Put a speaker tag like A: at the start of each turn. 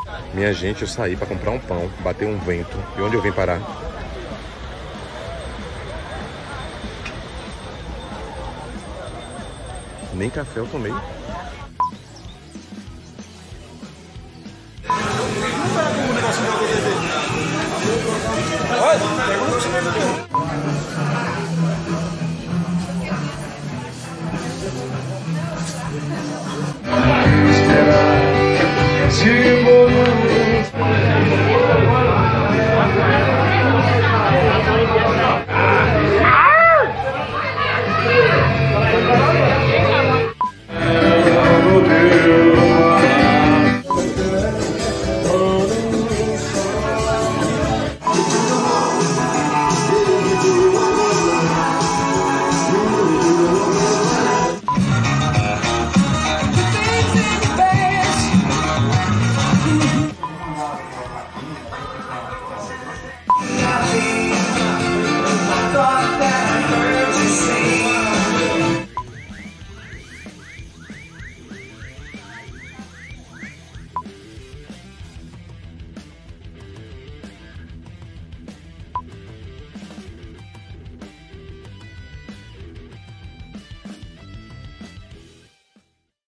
A: Minha gente, eu saí pra comprar um pão, bateu um vento. E onde eu vim parar? Nem café eu tomei.
B: Esperar,